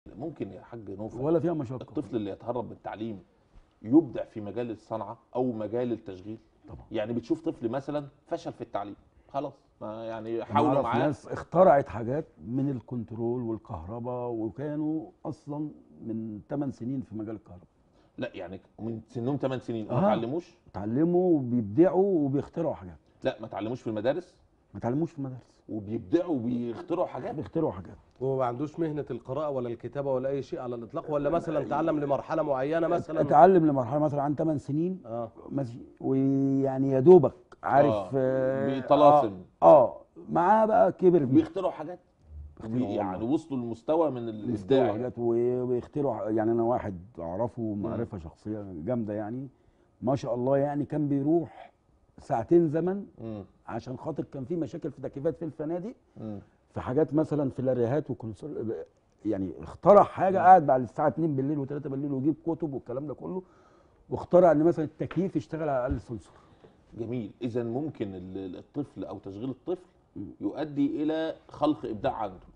ممكن يا حاج نوفل ولا فيها مشقه. الطفل اللي يتهرب من التعليم يبدع في مجال الصنعه او مجال التشغيل؟ طبعا. يعني بتشوف طفل مثلا فشل في التعليم، خلاص ما يعني انا حاولوا اعرف معاه. ناس اخترعت حاجات من الكنترول والكهرباء، وكانوا اصلا من 8 سنين في مجال الكهرباء. لا يعني من سنهم 8 سنين وما اه اتعلموش؟ اتعلموا وبيبدعوا وبيخترعوا حاجات. لا ما اتعلموش في المدارس ما اتعلموش في المدارس وبيبدعوا وبيخترعوا حاجات. بيخترعوا حاجات. هو ما عندوش مهنه القراءه ولا الكتابه ولا اي شيء على الاطلاق، ولا مثلا تعلم لمرحله معينه مثلا؟ اتعلم لمرحله مثلا عن 8 سنين اه ماشي، ويعني يا دوبك عارف بطلاسم معاه بقى كبر بيه. بيخترعوا حاجات بيخترعوا يعني والله. وصلوا لمستوى من بيخترعوا الابداع يعني. حاجات وبيخترعوا. يعني انا واحد اعرفه معرفه شخصيه جامده يعني، ما شاء الله، يعني كان بيروح ساعتين زمن مم. عشان خاطر كان في مشاكل في تكييفات في الفنادق، مم. في حاجات مثلا في الاريهات وكونسول. يعني اخترع حاجه، قاعد بعد الساعه 2 بالليل و3 بالليل ويجيب كتب والكلام ده كله، واخترع ان مثلا التكييف يشتغل على اقل سنسور. جميل. اذا ممكن الطفل او تشغيل الطفل يؤدي الى خلق ابداع عنده.